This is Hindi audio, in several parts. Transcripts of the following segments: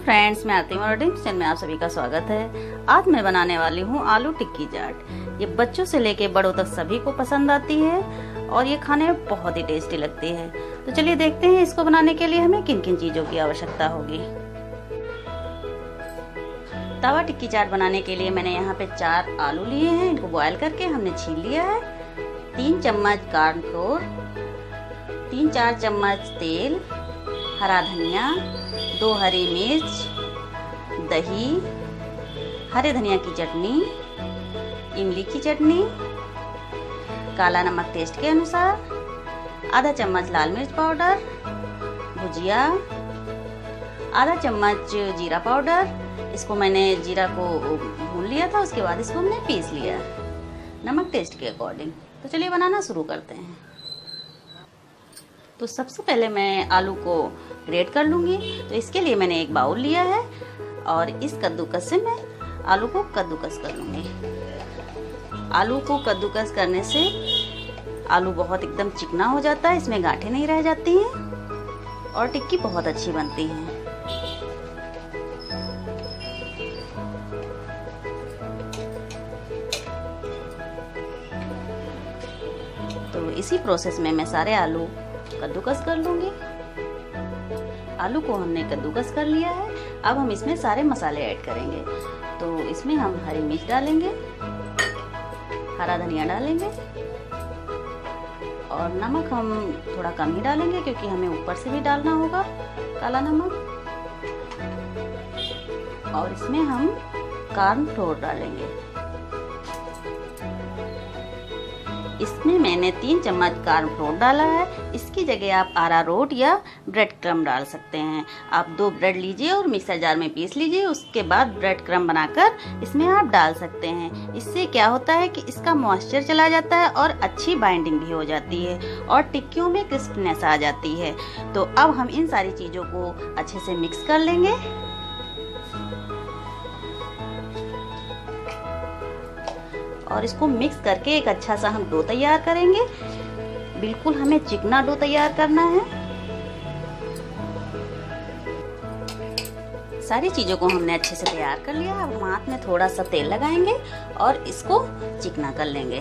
फ्रेंड्स, मैं आरती मराठी किचन में आप सभी का स्वागत है। आज मैं बनाने वाली हूँ आलू टिक्की चाट। ये बच्चों से लेके बड़ों तक सभी को पसंद आती है और ये खाने में बहुत ही टेस्टी लगती है। तो चलिए देखते हैं इसको बनाने के लिए हमें किन किन चीजों की आवश्यकता होगी। तवा टिक्की चाट बनाने के लिए मैंने यहाँ पे 4 आलू लिए हैं। इनको बॉयल करके हमने छील लिया है। 3 चम्मच कॉर्नफ्लोर, 3-4 चम्मच तेल, हरा धनिया, 2 हरी मिर्च, दही, हरे धनिया की चटनी, इमली की चटनी, काला नमक टेस्ट के अनुसार, आधा चम्मच लाल मिर्च पाउडर, भुजिया, आधा चम्मच जीरा पाउडर। इसको मैंने जीरा को भून लिया था, उसके बाद इसको हमने पीस लिया। नमक टेस्ट के अकॉर्डिंग। तो चलिए बनाना शुरू करते हैं। तो सबसे पहले मैं आलू को ग्रेट कर लूँगी। तो इसके लिए मैंने एक बाउल लिया है और इस कद्दूकस से मैं आलू को कद्दूकस कर लूँगी। आलू को कद्दूकस करने से आलू बहुत एकदम चिकना हो जाता है, इसमें गांठें नहीं रह जाती हैं और टिक्की बहुत अच्छी बनती है। तो इसी प्रोसेस में मैं सारे आलू कद्दूकस कर लूंगी। आलू को हमने कद्दूकस कर लिया है। अब हम इसमें सारे मसाले ऐड करेंगे। तो इसमें हम हरी मिर्च डालेंगे, हरा धनिया डालेंगे और नमक हम थोड़ा कम ही डालेंगे क्योंकि हमें ऊपर से भी डालना होगा काला नमक। और इसमें हम कॉर्नफ्लोर डालेंगे। इसमें मैंने 3 चम्मच कॉर्नफ्लोर डाला है। इसकी जगह आप अरारोट या ब्रेड क्रम्ब डाल सकते हैं। आप 2 ब्रेड लीजिए और मिक्सर जार में पीस लीजिए। उसके बाद ब्रेड क्रम्ब बनाकर इसमें आप डाल सकते हैं। इससे क्या होता है कि इसका मॉइस्चर चला जाता है और अच्छी बाइंडिंग भी हो जाती है और टिक्कियों में क्रिस्पनेस आ जाती है। तो अब हम इन सारी चीज़ों को अच्छे से मिक्स कर लेंगे। और इसको मिक्स करके एक अच्छा सा हम डो तैयार करेंगे। बिल्कुल हमें चिकना डो तैयार करना है। सारी चीजों को हमने अच्छे से तैयार कर लिया। अब हम हाथ में थोड़ा सा तेल लगाएंगे और इसको चिकना कर लेंगे।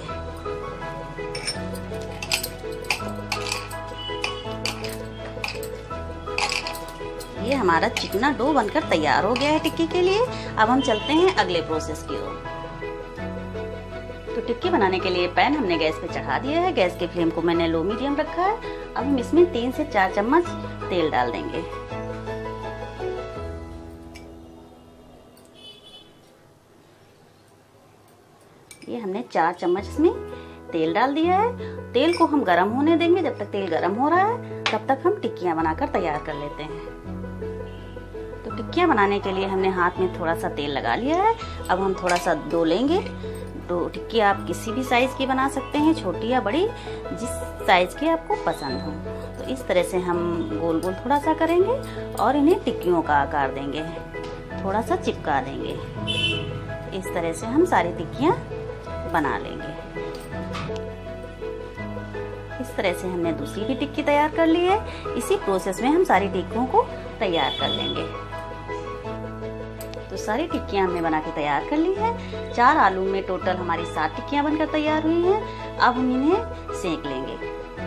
ये हमारा चिकना डो बनकर तैयार हो गया है टिक्की के लिए। अब हम चलते हैं अगले प्रोसेस की ओर। तो टिक्की बनाने के लिए पैन हमने गैस पे चढ़ा दिया है। गैस के फ्लेम को मैंने लो मीडियम रखा है। अब हम इसमें 3 से 4 चम्मच तेल डाल देंगे। ये हमने 4 चम्मच इसमें तेल डाल दिया है। तेल को हम गरम होने देंगे। जब तक तेल गरम हो रहा है तब तक हम टिक्कियां बनाकर तैयार कर लेते हैं। तो टिक्कियां बनाने के लिए हमने हाथ में थोड़ा सा तेल लगा लिया है। अब हम थोड़ा सा डो लेंगे। तो टिक्की आप किसी भी साइज की बना सकते हैं, छोटी या बड़ी, जिस साइज की आपको पसंद हो। तो इस तरह से हम गोल गोल थोड़ा सा करेंगे और इन्हें टिक्कियों का आकार देंगे, थोड़ा सा चिपका देंगे। इस तरह से हम सारी टिक्कियां बना लेंगे। इस तरह से हमने दूसरी भी टिक्की तैयार कर ली है। इसी प्रोसेस में हम सारी टिक्कियों को तैयार कर लेंगे। तो सारी टिक्कियां हमने बना के तैयार कर ली है। 4 आलू में टोटल हमारी 7 टिक्कियां बनकर तैयार हुई हैं। अब हम इन्हें सेक लेंगे।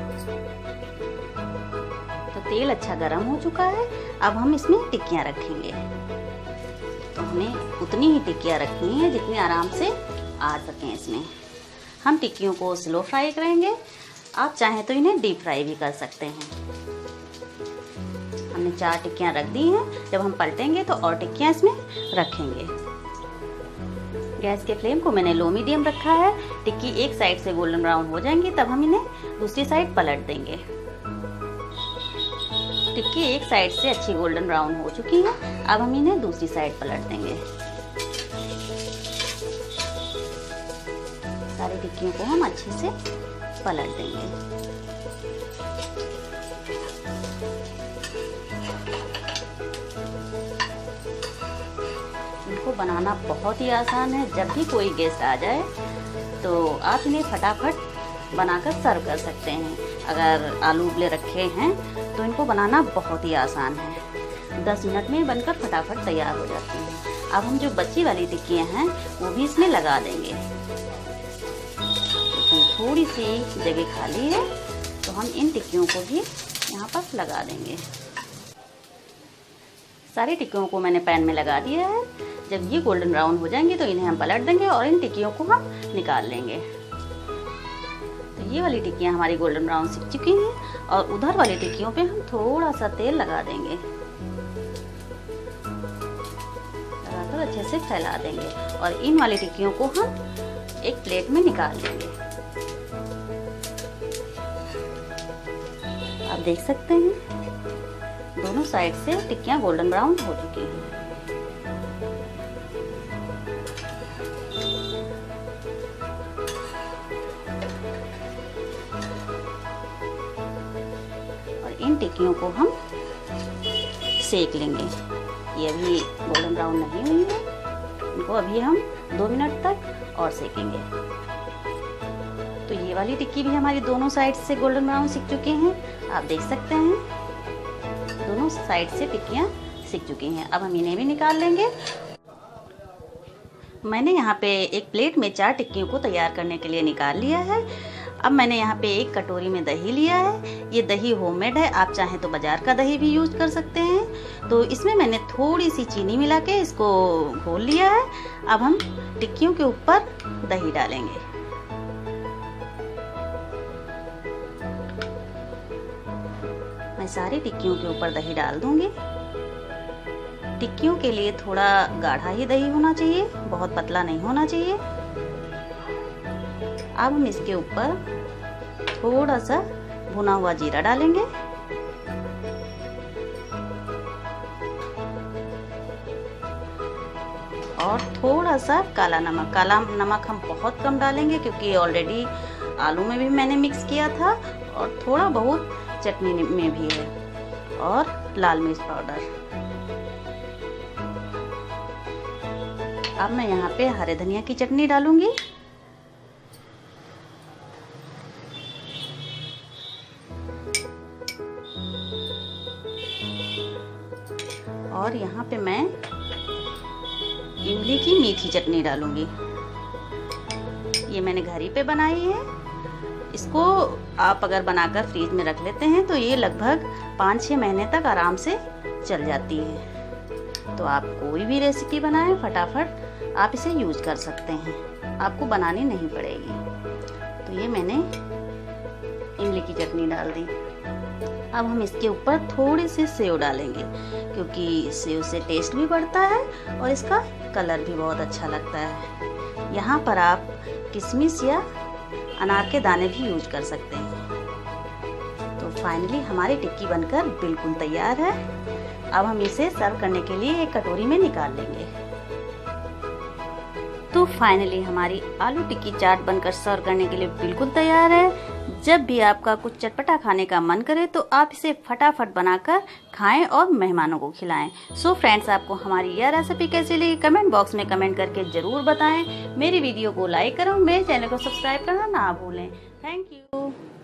तो तेल अच्छा गर्म हो चुका है। अब हम इसमें टिक्कियां रखेंगे। तो हमें उतनी ही टिक्कियां रखनी है जितनी आराम से आ सकें। इसमें हम टिक्कियों को स्लो फ्राई करेंगे। आप चाहें तो इन्हें डीप फ्राई भी कर सकते हैं। हमने 4 टिक्कियां रख दी हैं। जब हम पलटेंगे तो और टिक्कियां इसमें रखेंगे। गैस के फ्लेम को मैंने लो मीडियम रखा है। टिक्की एक साइड से गोल्डन ब्राउन हो जाएंगी तब हम इन्हें दूसरी साइड पलट देंगे। टिक्की एक साइड से अच्छी गोल्डन ब्राउन हो चुकी है। अब हम इन्हें दूसरी साइड पलट देंगे। सारी टिक्कियों को हम अच्छे से पलट देंगे। इनको बनाना बहुत ही आसान है। जब भी कोई गेस्ट आ जाए तो आप इन्हें फटाफट बनाकर सर्व कर सकते हैं। अगर आलू उबले रखे हैं तो इनको बनाना बहुत ही आसान है। 10 मिनट में बनकर फटाफट तैयार हो जाती हैं। अब हम जो बची वाली टिक्कियाँ हैं वो भी इसमें लगा देंगे। तो थोड़ी सी जगह खाली है तो हम इन टिक्कियों को भी यहाँ पर लगा देंगे। सारी टिक्कियों को मैंने पैन में लगा दिया है। जब ये गोल्डन ब्राउन हो जाएंगे तो इन्हें हम पलट देंगे और इन टिक्कियों को हम निकाल लेंगे। तो ये वाली टिक्कियाँ हमारी गोल्डन ब्राउन सिक चुकी हैं और उधर वाली टिक्कियों पे हम थोड़ा सा तेल लगा देंगे, लगाकर अच्छे से फैला देंगे और इन वाली टिक्कियों को हम एक प्लेट में निकाल लेंगे। आप देख सकते हैं दोनों साइड से टिक्कियां गोल्डन ब्राउन हो चुकी हैं। और इन टिक्कियों को हम सेक लेंगे। ये अभी गोल्डन ब्राउन नहीं हुई है, इनको अभी हम 2 मिनट तक और सेकेंगे। तो ये वाली टिक्की भी हमारी दोनों साइड से गोल्डन ब्राउन सिक चुकी हैं। आप देख सकते हैं दोनों साइड से टिक्कियाँ सिक चुकी हैं। अब हम इन्हें भी निकाल लेंगे। मैंने यहाँ पे एक प्लेट में 4 टिक्कियों को तैयार करने के लिए निकाल लिया है। अब मैंने यहाँ पे एक कटोरी में दही लिया है। ये दही होममेड है, आप चाहें तो बाजार का दही भी यूज कर सकते हैं। तो इसमें मैंने थोड़ी सी चीनी मिला के इसको घोल लिया है। अब हम टिक्कियों के ऊपर दही डालेंगे। मैं सारी टिक्कियों के ऊपर दही डाल दूंगी। टिक्कियों के लिए थोड़ा गाढ़ा ही दही होना चाहिए, बहुत पतला नहीं होना चाहिए। अब हम इसके ऊपर थोड़ा सा भुना हुआ जीरा डालेंगे और थोड़ा सा काला नमक। काला नमक हम बहुत कम डालेंगे क्योंकि ऑलरेडी आलू में भी मैंने मिक्स किया था और थोड़ा बहुत चटनी में भी है, और लाल मिर्च पाउडर। अब मैं यहाँ पे हरे धनिया की चटनी डालूंगी और यहाँ पे मैं इमली की मीठी चटनी डालूंगी। ये मैंने घर ही पे बनाई है। इसको आप अगर बनाकर फ्रीज में रख लेते हैं तो ये लगभग 5-6 महीने तक आराम से चल जाती है। तो आप कोई भी रेसिपी बनाएं फटाफट आप इसे यूज कर सकते हैं, आपको बनानी नहीं पड़ेगी। तो ये मैंने इमली की चटनी डाल दी। अब हम इसके ऊपर थोड़ी सी सेव डालेंगे क्योंकि सेव से टेस्ट भी बढ़ता है और इसका कलर भी बहुत अच्छा लगता है। यहाँ पर आप किशमिश या अनार के दाने भी यूज कर सकते हैं। तो फाइनली हमारी टिक्की बनकर बिल्कुल तैयार है। अब हम इसे सर्व करने के लिए एक कटोरी में निकाल लेंगे। तो फाइनली हमारी आलू टिक्की चाट बनकर सर्व करने के लिए बिल्कुल तैयार है। जब भी आपका कुछ चटपटा खाने का मन करे तो आप इसे फटाफट बनाकर खाएं और मेहमानों को खिलाएं। सो फ्रेंड्स, आपको हमारी यह रेसिपी कैसी लगी कमेंट बॉक्स में कमेंट करके जरूर बताएं। मेरी वीडियो को लाइक करो, मेरे चैनल को सब्सक्राइब करना ना भूलें। Thank you.